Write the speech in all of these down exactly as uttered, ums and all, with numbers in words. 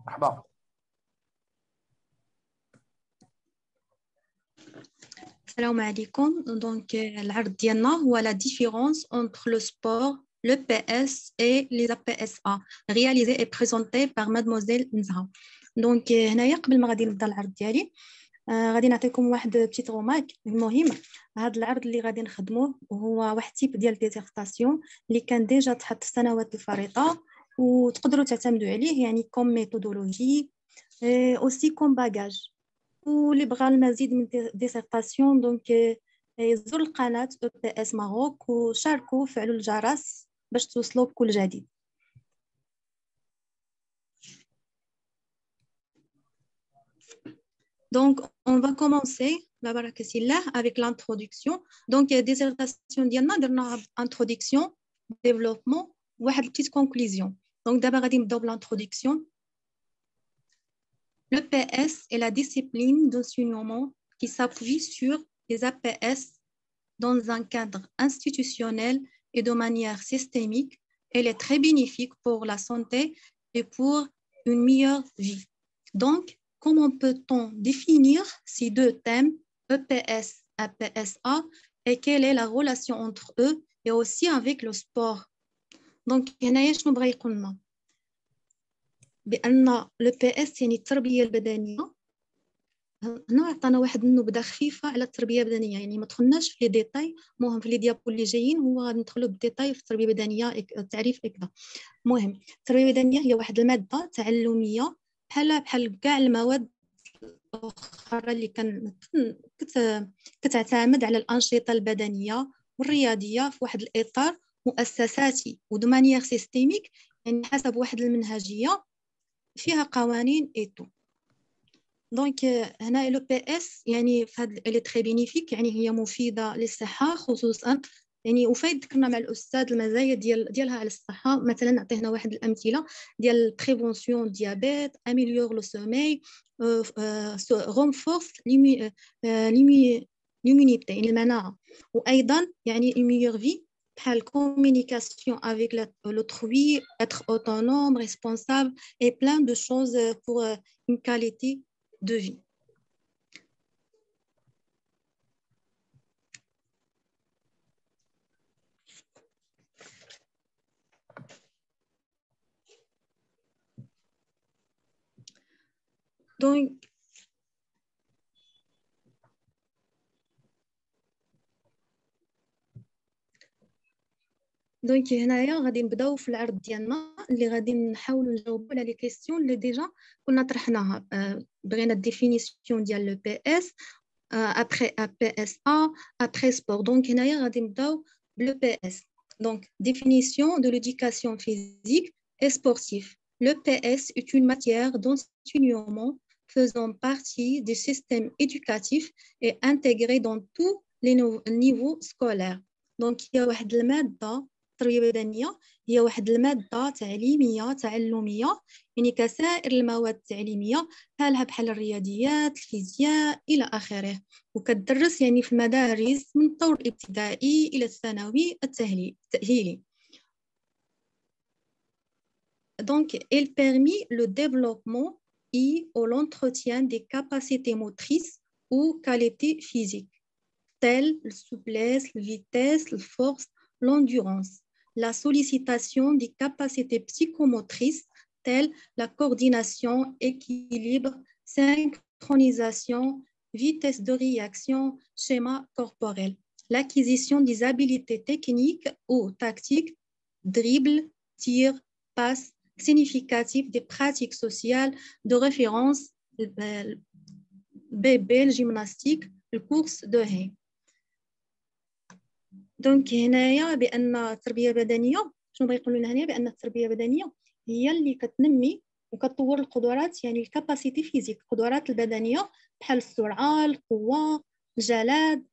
مرحبا. Salam alaikum. Donc, العرض ديالنا هو la différence entre le sport, le P S et les A P S A, réalisé et présenté par mademoiselle Nzha. Donc, هنايا قبل ما غادي نبدا العرض ديالي غادي نعطيكم واحد بتيت رومارك. المهم هذا العرض اللي غادي نخدموه هو واحد تيب ديال ديزيرتاسيون اللي كان ديجا تحط السنوات الفارطه وتقدروا تعتمدوا عليه، يعني كوم ميثودولوجي اوسي كوم باجاج. واللي بغى المزيد من ديسيرتاسيون دونك يزور القناه او بي اس ماروك وشاركوا فعلوا الجرس باش توصلوا بكل جديد. Donc, on va commencer la barakatillah avec l'introduction. Donc, dissertation ديالنا درنا introduction, développement, واحد petite conclusion. Donc, d'abord غادي نبداو بالintroduction. Le P S est la discipline d'enseignement qui s'appuie sur les A P S dans un cadre institutionnel et de manière systémique. Elle est très bénéfique pour la santé et pour une meilleure vie. Donc, comment peut-on définir ces deux thèmes, E P S et A P S A, et quelle est la relation entre eux et aussi avec le sport? Donc, هنايا شنو بغا يقول لنا؟ بأن لو بي اس يعني التربية البدنية. هنا عطانا واحد النبذة خفيفة على التربية البدنية، يعني ما دخلناش في لي ديتاي. المهم في لي ديابو اللي جايين هو غادي ندخلوا بالديتاي في التربية البدنية، التعريف هكذا. المهم التربية البدنية هي واحد المادة تعلمية بحال بحال كاع المواد الأخرى اللي كان كتعتمد على الأنشطة البدنية والرياضية في واحد الإطار مؤسساتي ودو مانيير سيستيميك، يعني حسب واحد المنهجية فيها قوانين ايتو. دونك هنا لو بي اس يعني في هذا اللي تري بينيفيك، يعني هي مفيده للصحه خصوصا، يعني وفايد ذكرنا مع الاستاذ المزايا ديال ديالها على الصحه. مثلا نعطينا واحد الامثله ديال بريفونسيون ديابيت، اميليور لو سومي، رونفورس ليمونيتي يعني المناعه، وايضا يعني الميور في بحال communication avec l'autrui, être autonome, responsable et plein de choses pour une qualité de vie. Donc, دونك هنايا غادي نبداو في العرض ديالنا اللي غادي نحاولوا نجاوبوا على لي كيسيون اللي ديجا كنا طرحناها. بغينا الديفينيسيون ديال لو بي اس ابري ا بي اس ا ابري سبور. دونك هنايا غادي نبداو بلو بي اس. دونك définition de l'éducation physique et sportive. Le P S est une matière d'enseignement faisant partie du système éducatif et intégrée dans tous les niveaux scolaires. دونك هي واحد الماده التربيه البدنيه هي واحد الماده تعليميه تعلميه، يعني كسائر المواد التعليميه بحالها بحال الرياضيات، الفيزياء الى اخره، وكتدرس يعني في المدارس من الطور الابتدائي الى الثانوي التاهيلي. Donc, elle permet le développement et l'entretien des capacités motrices ou qualités physiques, telles la souplesse, la vitesse, la force, l'endurance. La sollicitation des capacités psychomotrices telles la coordination, équilibre, synchronisation, vitesse de réaction, schéma corporel. L'acquisition des habiletés techniques ou tactiques, dribble, tir, passe, significatives des pratiques sociales de référence, bébé, gymnastique, le course de haie. دونك هنايا بان التربيه البدنيه شنو بغا يقولوا لنا هنا؟ بان التربيه البدنيه هي اللي كتنمي وكتطور القدرات، يعني الكاباسيتي فيزيك، القدرات البدنيه بحال السرعه، القوه، الجلاد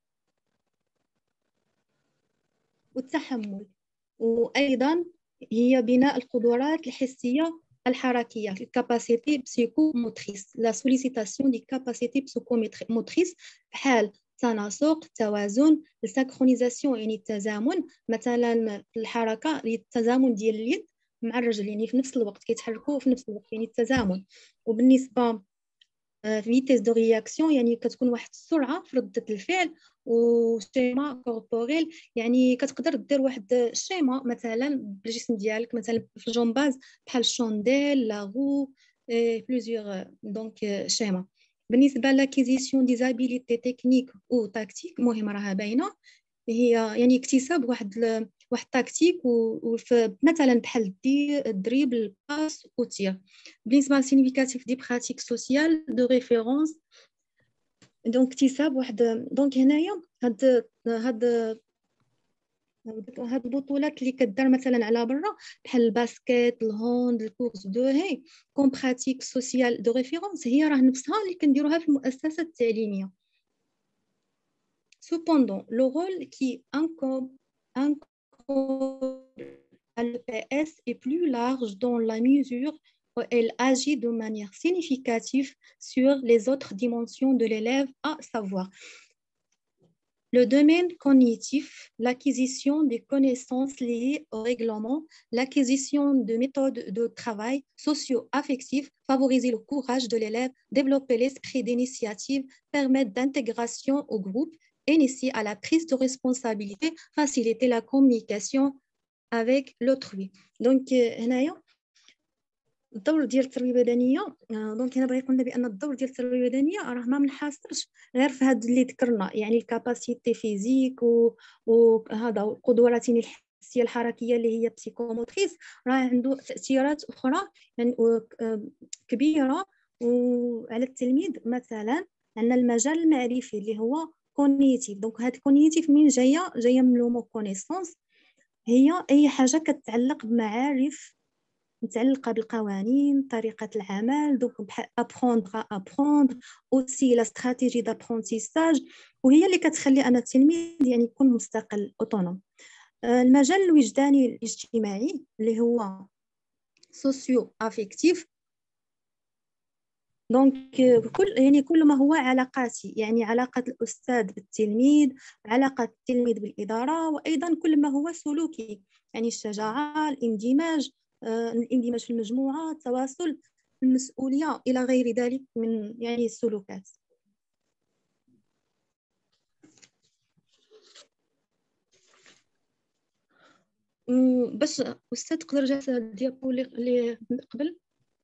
والتحمل، وايضا هي بناء القدرات الحسيه الحركيه، الكاباسيتي بسيكوموتريس، لا سوليسيتاسيون دي كاباسيتي بسيكوموتريس بحال التناسق، التوازن، السينكرونيزاسيون يعني التزامن. مثلا الحركه التزامن ديال اليد مع الرجل، يعني في نفس الوقت كيتحركوا في نفس الوقت، يعني التزامن. وبالنسبه فيتيس دو رياكسيون يعني كتكون واحد السرعه في رده الفعل. وشيما كوربوريل يعني كتقدر دير واحد الشيما مثلا بالجسم ديالك، مثلا في الجمباز بحال الشونديل لاغو بليزيور دونك شيما. بالنسبه لاكيزيسيون دي زابيليتي تكنيك او تاكتيك مهمه راها باينه، هي يعني اكتساب واحد ل... واحد تاكتيك وفي مثلا بحال الدريبل باس وتير. بالنسبه للسينيفيكاتيف دي براتيك سوسيال دو ريفيرونس دونك اكتساب واحد دونك هنايا هاد هاد هاد البطولات اللي كدار مثلا على برا بحال الباسكيت الهوند الكورس دو هي كون براتيك سوسيال دو ريفيرونس هي راه نفسها اللي كنديروها في المؤسسه التعليميه. Cependant, le rôle qui incombe, incombe à l'E P S est plus large dans la mesure où elle agit de manière significative sur les autres dimensions de l'élève, à savoir le domaine cognitif, l'acquisition des connaissances liées au règlement, l'acquisition de méthodes de travail socio-affectives, favoriser le courage de l'élève, développer l'esprit d'initiative, permettre d'intégration au groupe, initier à la prise de responsabilité, faciliter la communication avec l'autrui. Donc, هنايا الدور ديال التربيه البدنيه. دونك هنا بغيت نقول بان الدور ديال التربيه البدنيه راه ما منحصرش غير في هاد اللي ذكرنا، يعني الكاباسيتي فيزيك وهذا القدرات الحسيه الحركيه اللي هي بسيكوموتريس، راه عنده تاثيرات اخرى يعني كبيره وعلى التلميذ. مثلا عندنا المجال المعرفي اللي هو كونيتيف. دونك هاد كونيتيف من جايه جايه من لو مو كونيسونس، هي اي حاجه كتعلق بمعارف متعلقه بالقوانين طريقه العمل. دونك بحال ابروندر ابروندر اوسي لا استراتيجي دابرونتيساج، وهي اللي كتخلي انا التلميذ يعني يكون مستقل اوتونوم. المجال الوجداني الاجتماعي اللي هو سوسيو افيكتيف، دونك كل يعني كل ما هو علاقاتي، يعني علاقه الاستاذ بالتلميذ، علاقه التلميذ بالاداره، وايضا كل ما هو سلوكي، يعني الشجاعه الاندماج الاندماج في المجموعة، التواصل، المسؤولية إلى غير ذلك من يعني السلوكات. باش أستاذ تقدر رجعت الديابو اللي قبل.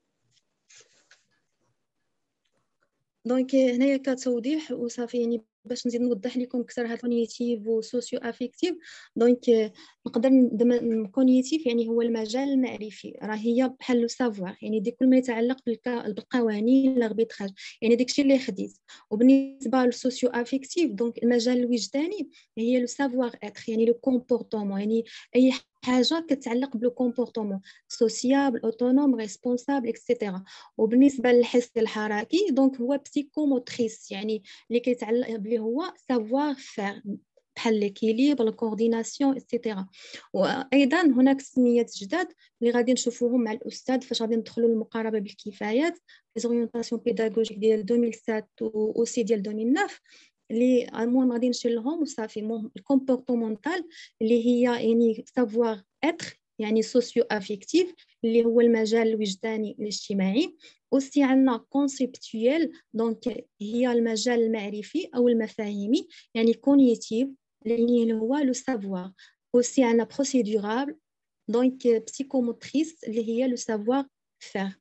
دونك هنايا كتوضيح وصافي، يعني باش نزيد نوضح لكم اكثر هاد كونيتيف وسوسيو افيكتيف. دونك نقدر كونيتيف يعني هو المجال المعرفي، راه هي بحال لو سافوار، يعني دي كل ما يتعلق بالقوانين لاربيتراج، يعني داكشي اللي خديت. وبالنسبه للسوسيو افيكتيف دونك المجال الوجداني هي لو سافوار اتر، يعني لو كومبورتمون، يعني اي حاجه كتعلق بلو كومبورتمون سوسيابل اوتونوم ريسبونسابل اكسيتيرا. وبالنسبه للحس الحركي دونك هو بسيكوموتريس، يعني اللي كيتعلق بلي هو سافوار فير بحال ليكيليبر الكورديناسيون اكسيتيرا. وايضا هناك سميات جداد اللي غادي نشوفوهم مع الاستاذ فاش غادي ندخلوا للمقاربه بالكفايات لي زورينتاسيون بيداغوجيك ديال ألفين وسبعة واوسي ديال ألفين وتسعة اللي المهم غادي نشير لهم وصافي. المهم الكومبورتمونتال اللي هي يعني سافوار اتر يعني سوسيو افيكتيف اللي هو المجال الوجداني الاجتماعي. اوسي عندنا كونسيبتويل دونك هي المجال المعرفي او المفاهيمي، يعني كونيتيف اللي هو لو سافوار. اوسي عندنا بروسيدورال دونك بسيكوموتريس اللي هي لو سافوار فير.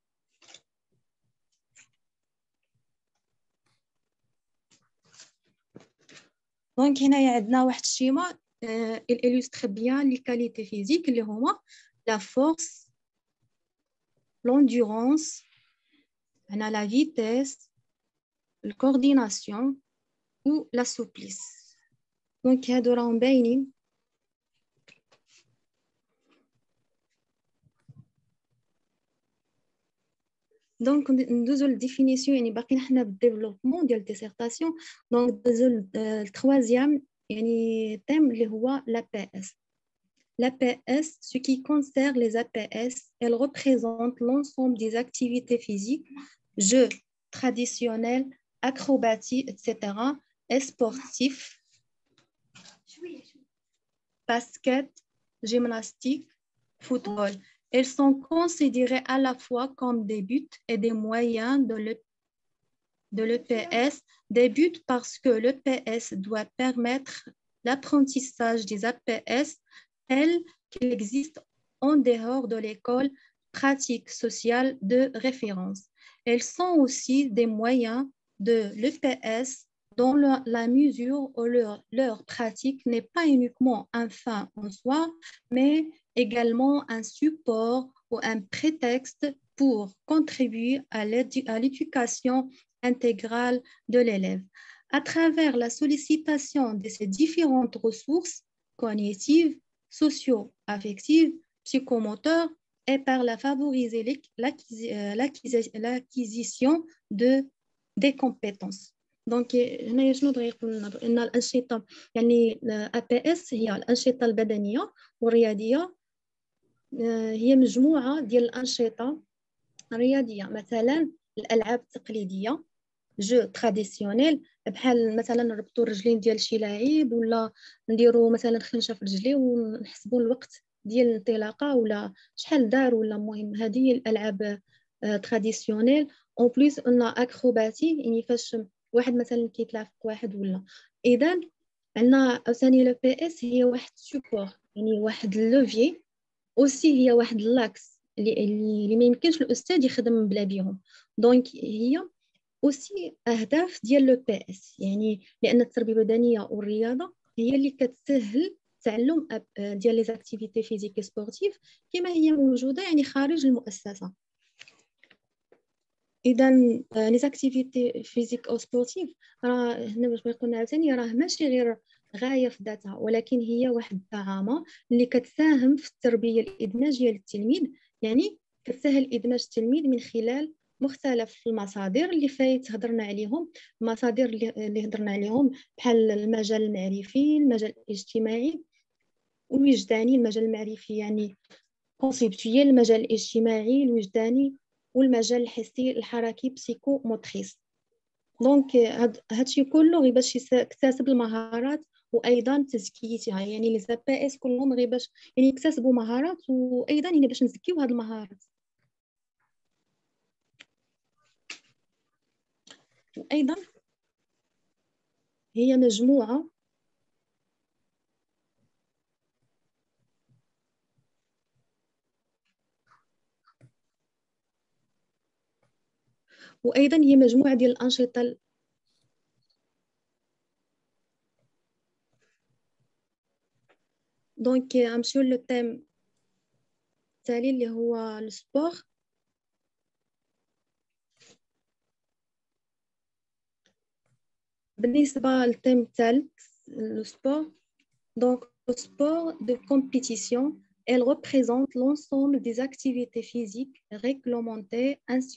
دونك هنايا عندنا واحد الشيما الالوستر بيان لي كاليتي فيزيك اللي هما لا فورس l'endurance, la vitesse, la coordination ou la souplesse. Donc, il y a de l'embellir. Donc, nous avons la définition, et nous avons le développement de la dissertation. Donc, le troisième thème, c'est l'A P S. L'A P S, ce qui concerne les A P S, elle représente l'ensemble des activités physiques, jeux traditionnels, acrobatie, et cetera, et sportifs, basket, gymnastique, football. Elles sont considérées à la fois comme des buts et des moyens de l'E P S. Des buts parce que l'E P S doit permettre l'apprentissage des A P S tels qu'ils existent en dehors de l'école, pratique sociale de référence. Elles sont aussi des moyens de l'E P S dans la, la mesure où leur, leur pratique n'est pas uniquement un fin en soi, mais également un support ou un prétexte pour contribuer à l'éducation intégrale de l'élève. À travers la sollicitation de ces différentes ressources cognitives, socio-affectives, psychomoteurs, et par la favoriser l'acquisition de des compétences. دونك هنايا شنو بغا يقول لنا ان الانشطه يعني A P S هي الانشطه البدنيه والرياضيه هي مجموعه ديال الانشطه الرياضيه مثلا الالعاب التقليديه جو تراديسيونيل بحال مثلا نربطوا الرجلين ديال شي لاعب ولا نديروا مثلا خنشه في رجليه ونحسبوا الوقت ديال الانطلاقه ولا شحال دار ولا المهم هذه الالعاب تراديسيونيل اون بليس ان اكروباتي يعني فاش واحد مثلا كيتلاعب في واحد ولا اذا عندنا ثاني لو بي اس هي واحد سوبور يعني واحد لوفي اوسي هي واحد لاكس اللي اللي ما يمكنش الاستاذ يخدم بلا بيهم دونك هي اوسي اهداف ديال لو بي اس يعني لان التربيه البدنيه والرياضه هي اللي كتسهل تعلم ديال لي زاكتيفيتي فيزيك سبورتيف كما هي موجوده يعني خارج المؤسسه. اذا لي زاكتيفيتي فيزيك او سبورتيف راه هنا باش قلنا عاوتاني راه ماشي غير غايه في ذاتها ولكن هي واحد الدعامه اللي كتساهم في التربيه الادماجيه للتلميذ يعني كتسهل ادماج التلميذ من خلال مختلف المصادر اللي فايت هضرنا عليهم المصادر اللي هضرنا عليهم بحال المجال المعرفي المجال الاجتماعي والوجداني المجال المعرفي يعني كونسيبتويال المجال الاجتماعي الوجداني والمجال الحسي الحركي بسيكو موتريس دونك هادشي كله غير باش يكتسب المهارات وايضا تزكيتها يعني لي زابي اس كلهم غير باش يعني يكتسبوا مهارات وايضا يعني باش نزكيو هاد المهارات وايضا هي مجموعه وايضا هي مجموعه ديال الانشطه دونك غنمشيو لو تيم التالي اللي هو السبور. بالنسبه للتيم الثالث السبور donc le sport de compétition elle représente l'ensemble des activités physiques réglementées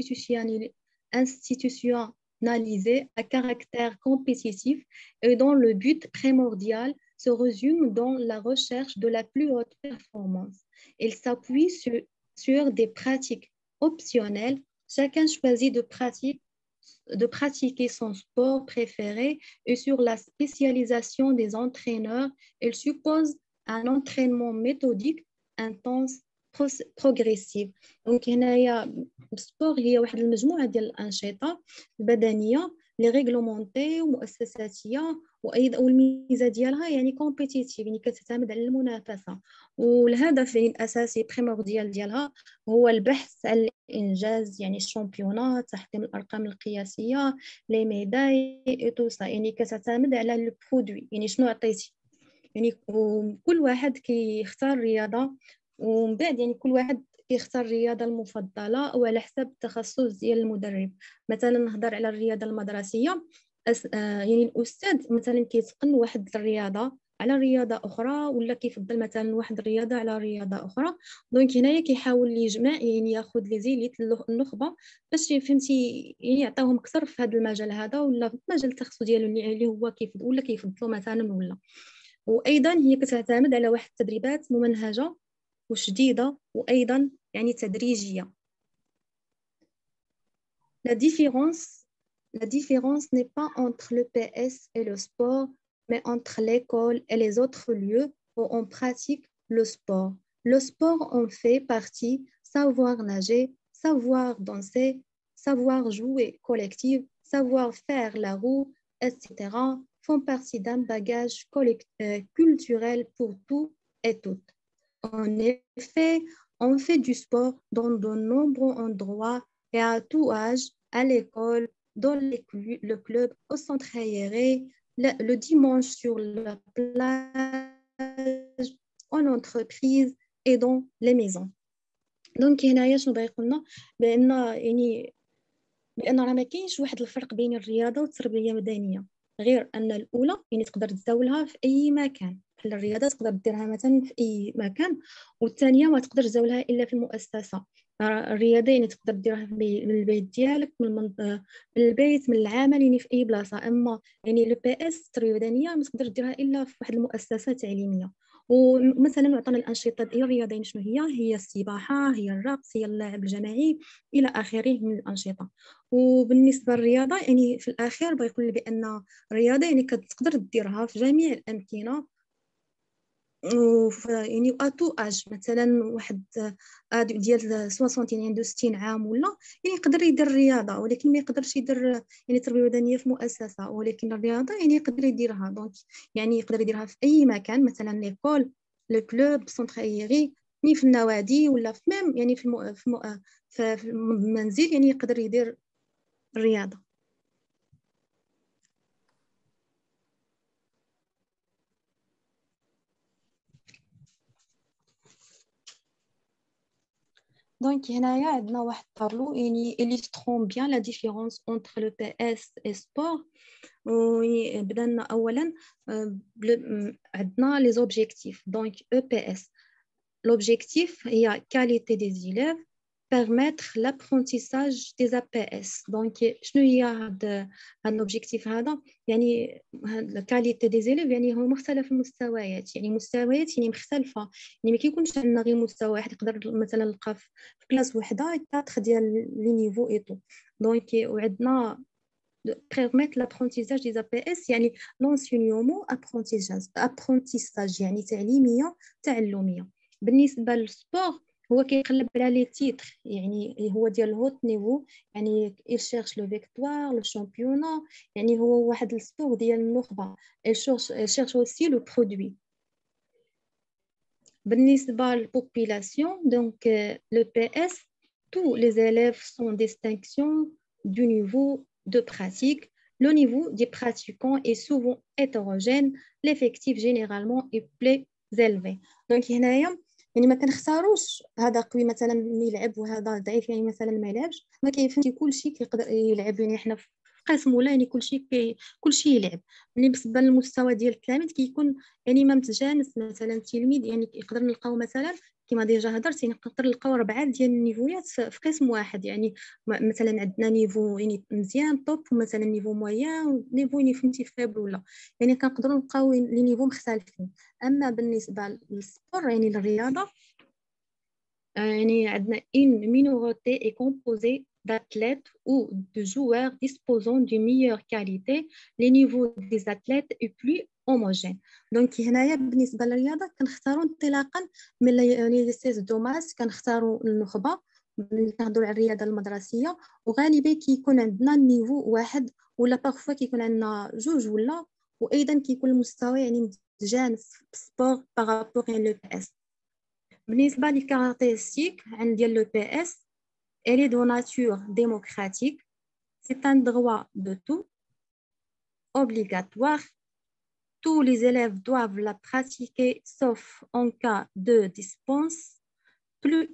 institutionnalisées à caractère compétitif et dont le but primordial se résume dans la recherche de la plus haute performance. Il s'appuie sur, sur des pratiques optionnelles. Chacun choisit de, pratique, de pratiquer son sport préféré et sur la spécialisation des entraîneurs. Il suppose un entraînement méthodique, intense, progressif. Donc هنايا السبور هي واحد المجموعة ديال الأنشطة البدنية اللي ريغلومونتي ومؤسساتية وايضا والميزه ديالها يعني كومبيتيتيف يعني كتعتمد على المنافسه والهدف يعني الاساسي بريمورديال ديالها هو البحث عن الانجاز يعني الشامبيونات تحطيم الارقام القياسيه لي ميداي اي تو سا يعني كتعتمد على لو برودوي يعني شنو عطيتي يعني كل واحد كيختار رياضه ومن بعد يعني كل واحد كيختار الرياضه المفضله او على حسب التخصص ديال المدرب مثلا نهضر على الرياضه المدرسيه أس... آه يعني الاستاذ مثلا كيتقن واحد الرياضه على رياضه اخرى ولا كيفضل مثلا واحد الرياضه على رياضه اخرى دونك هنايا كيحاول يجمع يعني ياخذ لي زيليت النخبه باش فهمتي يعني يعطيهم اكثر في هذا المجال هذا ولا في المجال التخصص ديالو اللي هو كيفضل ولا كيفضلوا مثلا ولا وايضا هي كتعتمد على واحد التدريبات ممنهجه وشديده وايضا يعني تدريجيه. La différence La différence n'est pas entre le P S et le sport, mais entre l'école et les autres lieux où on pratique le sport. Le sport en fait partie, savoir nager, savoir danser, savoir jouer collectif, savoir faire la roue, et cetera font partie d'un bagage euh, culturel pour tout et toutes. En effet, on fait du sport dans de nombreux endroits et à tout âge, à l'école, dans les cl le club, au centre aéré, le, le dimanche sur la plage, en entreprise et dans les maisons. دونك هنايا شنو باغي قلنا بان يعني بان راه ما كاينش واحد الفرق بين الرياضه والتربيه المدنيه، غير ان الاولى يعني تقدر تزاولها في اي مكان، بحال الرياضه تقدر ديرها مثلا في اي مكان، والثانيه ما تقدر تزاولها الا في المؤسسه. الرياضه يعني تقدر ديرها من البيت ديالك، من من البيت، من العمل، يعني في اي بلاصه. اما يعني لو بي اس التربيه المدنيه ما تقدر ديرها الا في واحد المؤسسه تعليميه. ومثلا عطانا الانشطه ديال الرياضيين شنو هي هي السباحه، هي الرقص، هي اللعب الجماعي الى اخره من الانشطه. وبالنسبه للرياضه يعني في الاخير بيقول بان الرياضه يعني كتقدر ديرها في جميع الامكنه، يعني اتو اج. مثلا واحد ديال ستين يعني عنده ستين عام ولا يعني يقدر يدير الرياضه، ولكن ما يقدرش يدير يعني تربيه بدنيه في مؤسسه، ولكن الرياضه يعني يقدر يديرها. دونك يعني يقدر يديرها في اي مكان، مثلا ليكول، لو كلوب، سونتر ايري، يعني في النوادي ولا في ميم يعني في المو... في, المو... في المنزل، يعني يقدر يدير الرياضه. Donc, هنايا عندنا واحد الطابلو يعني illustrant bien la différence entre le P S et sport. بدنا أولا عندنا les objectifs. Donc, E P S. L'objectif هي qualité des élèves, permettre l'apprentissage des A P S. Donc, شنو هي هذا الأوبجيكتيف هذا؟ يعني la qualité des élèves يعني هو مختلف المستويات، يعني مستويات يعني مختلفة، يعني ما كيكونش عندنا غير مستوى واحد. يقدر مثلا نلقى في كلاس وحدة كاتخ ديال لي نيفو اي تو. دونك وعندنا permettre l'apprentissage des A P S يعني l'enseignement apprentissage apprentissage يعني تعليمية تعلمية. بالنسبة للسبور هو كيقلب على لي تيتر، يعني هو ديال الهوت نيفو، يعني il cherche le victoire le championnat، يعني هو واحد السبور ديال النخبة. il cherche il cherche aussi le produit. بالنسبة للpopulation donc le P S tous les élèves sont distinction du niveau de pratique. Le niveau des pratiquants est souvent hétérogène, l'effectif généralement est plus élevé. Donc هنايا يعني ما كنختاروش هذا قوي مثلا يلعب وهذا ضعيف يعني مثلا ما يلعبش، ما كيفهمش كلشي كيقدر يلعب. يعني حنا في قسم ولا يعني كلشي كي كلشي يلعب. بالنسبه للمستوى ديال التلاميذ كيكون يعني ما متجانس. مثلا التلميذ يعني يقدر نلقاو مثلا كما ديجا هضرت يعني نقدر نلقاو ربعه ديال النيفويات في قسم واحد. يعني مثلا عندنا نيفو يعني مزيان توب، ومثلا نيفو مويان، ونيفو يعني فهمتي فابل ولا يعني كنقدروا نلقاو لي نيفو مختلفين. اما بالنسبه للسبور يعني الرياضه يعني عندنا une minorité est composée d'athlètes ou de joueurs disposant d'une meilleure qualité. Les niveaux des athlètes est plus homogène. دونك هنايا بالنسبه للرياضه كنختاروا انطلاقا من لي سيز دوماس، كنختاروا النخبه ملي كنهضروا على الرياضه المدرسيه، وغالبا كيكون عندنا نيفو واحد ولا بارفوا كيكون عندنا جوج ولا، وايضا كيكون المستوى يعني متجانس في السبور بارابور لو بي اس. بالنسبه لي caractéristiques عند لو بي اس elle est de nature démocratique, c'est un droit de tout, obligatoire. Tous les élèves doivent la pratiquer sauf en cas de dispense. Plus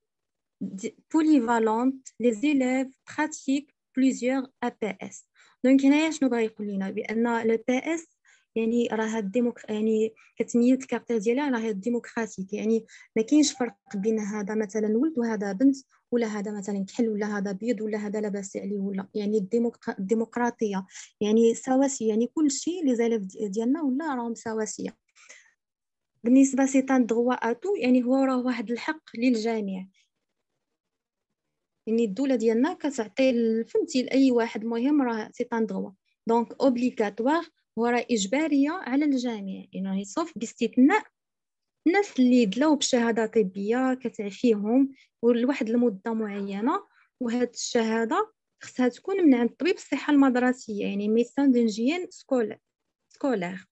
polyvalente, les élèves pratiquent plusieurs A P S. Donc هنايا شنو بغا يقول لنا بان لو بي اس يعني راه الديموك يعني كتميز الكاركتير ديالها راهي ديموكراتيك، يعني ما كاينش فرق بين هذا مثلا ولد وهذا بنت، ولا هذا مثلا كحل ولا هذا بيض ولا هذا لاباس عليه ولا، يعني الديمقراطيه يعني سواسيه، يعني كل شيء لي زاليف ديالنا ولا راهم سواسيه. بالنسبه سي ان دروا اتو يعني هو راه واحد الحق للجميع، يعني الدوله ديالنا كتعطي فهمتي لاي واحد، مهم راه سي ان دروا. دونك اوبليغاتوار هو راه اجباريه على الجميع، يعني سوف باستثناء الناس اللي دلاو بشهاده طبيه كتعفيهم ولواحد المده معينه، وهاد الشهاده خصها تكون من عند طبيب الصحه المدرسيه، يعني ميسان دونجيين سكول سكولير.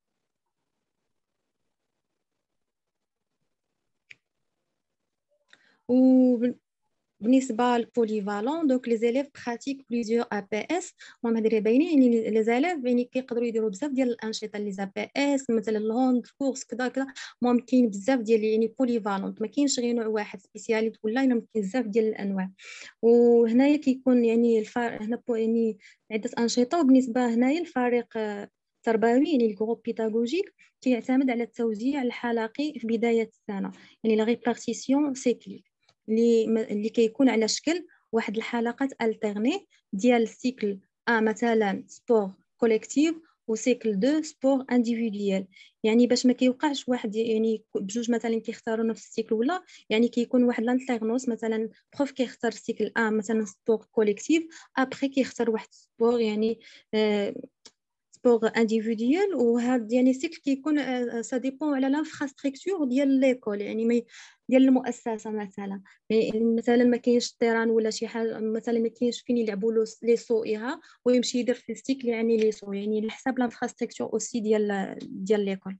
بالنسبه للبوليفالون، دونك لي زيليف براتيك بليزيور ا بي اس. المهم هادي اللي باينين يعني لي زيليف يعني كيقدروا يديروا بزاف ديال الانشطه لي زا بي اس، مثلا الهوند كورس كذا كذا. المهم كاين بزاف ديال يعني بوليفالون، ما كاينش غير نوع واحد سبيسياليت ولا، الا كاين بزاف ديال الانواع. وهنايا كيكون يعني الفرق هنا يعني عده انشطه. وبالنسبه هنايا الفريق التربوي يعني الجروب بيداغوجيك كيعتمد على التوزيع الحلقي في بدايه السنه، يعني لا ريبارتيسيون سيكليك اللي اللي كيكون على شكل واحد الحلقات الترني ديال سيكل ا مثلا سبور كوليكتيف وسيكل اثنين سبور انديفيديال. يعني باش ما كيوقعش واحد يعني بجوج مثلا كيختاروا نفس السيكل، ولا يعني كيكون واحد لانترنوس مثلا بروف كيختار السيكل ا مثلا سبور كوليكتيف، ابري كيختار واحد سبور يعني آه سبور انديفيديال. وهذا يعني السيكل كيكون سا ديبون على لانفراستركتور ديال ليكول، يعني ما ديال المؤسسه. مثلا يعني مثلا ما كاينش طيران ولا شي حاجه، مثلا ما كاينش فين يلعبوا لي سوئها ويمشي يدير في السيكل يعني لي سو، يعني على حساب لانفراستركتور اوسي ديال ديال ليكول.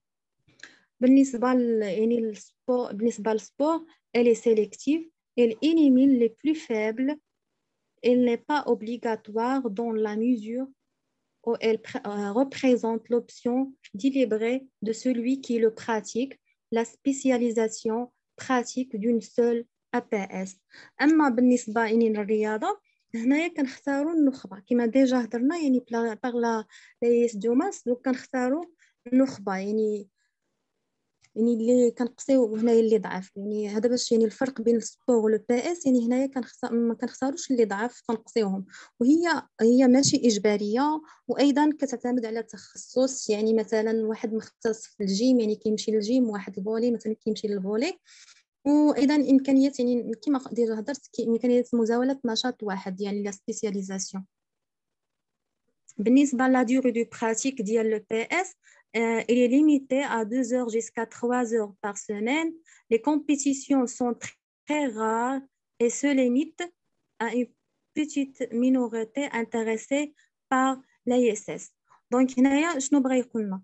بالنسبه ل يعني السبور، بالنسبه للسبور elle est sélective, elle élimine les plus faibles, elle n'est pas obligatoire dans la mesure où elle euh, représente l'option délibérée de celui qui le pratique, la spécialisation pratique d'une seule A P S. أما بالنسبة يعني للرياضة، هنايا كنختاروا النخبة كما ديجا هضرنا يعني باغ لا ليس دوماس. دونك كنختاروا النخبة يعني يعني اللي كنقصيو هنايا اللي ضعف. يعني هذا باش يعني الفرق بين السبور والبي اس، يعني هنايا كنختار ما كنختاروش اللي ضعف كنقصيوهم، وهي هي ماشي اجباريه. وايضا كتعتمد على التخصص، يعني مثلا واحد مختص في الجيم يعني كيمشي للجيم، واحد الفولي مثلا كيمشي للفولي. وايضا امكانيه يعني كما ديجا هضرت امكانيه مزاوله نشاط واحد يعني لا سبيسياليزاسيون. بالنسبة à la durée de pratique ديال le P S, euh, il est limité à deux heures jusqu'à trois heures par semaine. Les compétitions sont très rares et se limitent à une petite minorité intéressée par l'I S S. Donc هنايا شنو بغا يقول لنا؟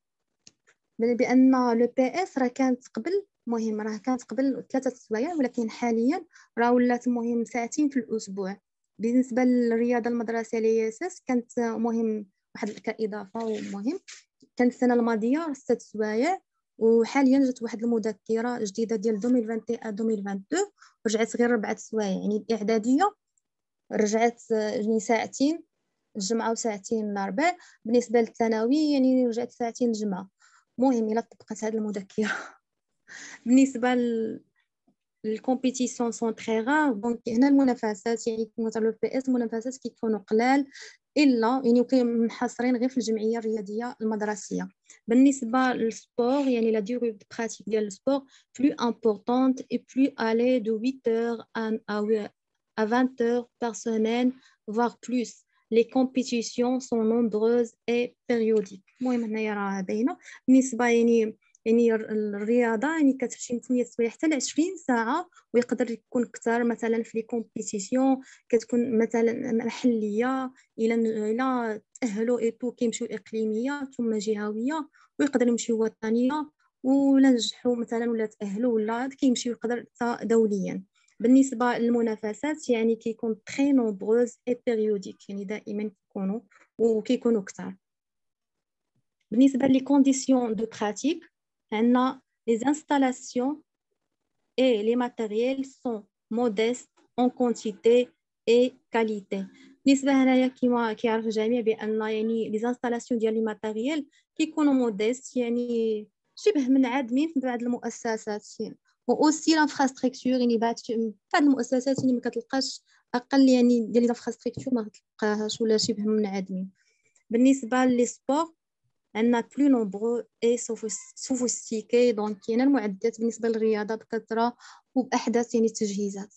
بأن لو بي اس راه كانت قبل مهم، راه كانت قبل ثلاثة سوايع، ولكن حاليا راه ولات مهم ساعتين في الأسبوع. بالنسبة للرياضة المدرسية لي اس اس كانت مهم واحد كإضافة ومهم. كانت السنة الماضية ست سوايع، وحاليا جات واحد المذكرة جديدة ديال ألفين وواحد وعشرين ألفين واثنين وعشرين رجعت غير ربعة سوايع. يعني الإعدادية رجعت يعني ساعتين الجمعة وساعتين الأربع. بالنسبة للثانوي يعني رجعت ساعتين الجمعة. مهم إلا طبقت هذه المذكرة. بالنسبة للكومبيتيسيون سون تري غار، دونك هنا المنافسات يعني كما تعرفوا في بي اس المنافسات كيكونوا قلال، الا يعني كاين منحصرين غير في الجمعيه الرياضيه المدرسيه. بالنسبه للسبور يعني لا ديوري دو براتيك ديال السبور بلو امبورطونت اي بلو الي دو huit heures à vingt heures par semaine voire plus. Les compétitions sont nombreuses et périodiques. المهم هنايا راه باينه. بالنسبه يعني يعني الرياضه يعني كتمشي من ثمانية سوايع حتى ل عشرين ساعه، ويقدر يكون اكثر مثلا في لي كومبيتيسيون كتكون مثلا محليه الى الى تاهلوا اي تو كيمشيو اقليميه ثم جهويه، ويقدر يمشيو وطنيه، ولا نجحوا مثلا ولا تاهلوا ولا كيمشيو يقدر حتى دوليا. بالنسبه للمنافسات يعني كيكون تري نومبروز اي بيريوديك، يعني دائما كيكونوا وكيكونوا كثار. بالنسبه لي كونديسيون دو براتيك عندنا les installations et les matériels sont modestes en quantité et qualité. بالنسبه هنايا كما كيعرف الجميع بان يعني لي انستالاسيون ديال لي ماتيريال كيكونوا موديست، يعني شبه منعدمين في بعض المؤسسات. و اوسي لانفراستركتور يعني بعض بعض المؤسسات يعني ما كتلقاش اقل يعني ديال لي انفراستركتور ما كتلقاهاش ولا شبه منعدمين. بالنسبه لي سبور عندنا بلو نومبرو اي سوفيستيكي، دونك كاينه المعدات بالنسبه للرياضه بكثره وباحدث يعني التجهيزات.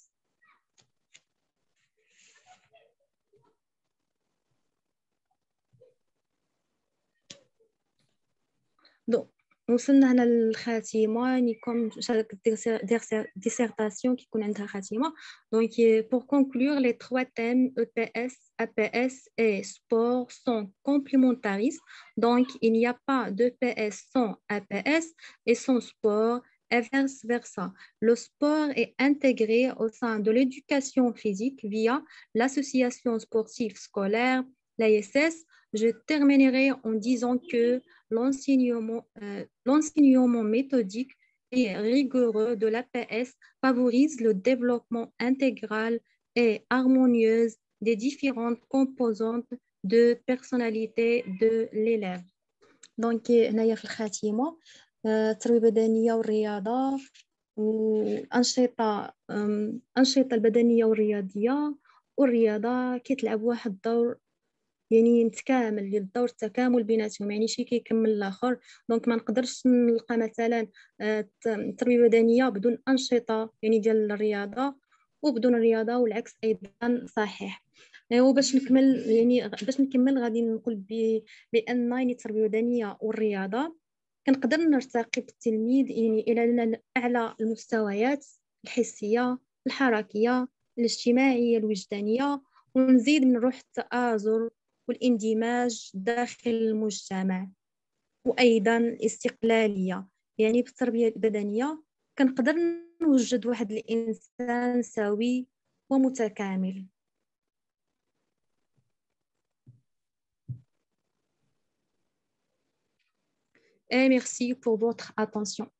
وصلنا هنا للخاتمة يعني كوم شارك dissertation qui يكون عندها خاتمة. Donc pour conclure les trois thèmes E P S, A P S et sport sont complémentaristes. Donc il n'y a pas de P S sans A P S et sans sport et vice versa. Le sport est intégré au sein de l'éducation physique via l'association sportive scolaire, l'A S S. Je terminerai en disant que l'enseignement euh, l'enseignement méthodique et rigoureux de l'A P S favorise le développement intégral et harmonieux des différentes composantes de personnalité de l'élève. Donc, هنايا في الخاتمة التربية البدنية والرياضة والأنشطة الأنشطة البدنية والرياضية والرياضة كيتلعب واحد الدور يعني متكامل ديال الدور التكامل بيناتهم يعني شي كيكمل الاخر. دونك ما نقدرش نلقى مثلا التربيه البدنيه بدون انشطه يعني ديال الرياضه وبدون الرياضه والعكس ايضا صحيح. وباش نكمل يعني باش نكمل غادي نقول بان يعني التربيه البدنيه والرياضه كنقدر نرتقي بالتلميذ يعني الى اعلى المستويات الحسيه الحركيه الاجتماعيه الوجدانيه ونزيد من روح التآزر والاندماج داخل المجتمع وأيضا الاستقلالية. يعني بالتربية البدنية كنقدر نوجد واحد الإنسان سوي ومتكامل. Et merci pour votre attention.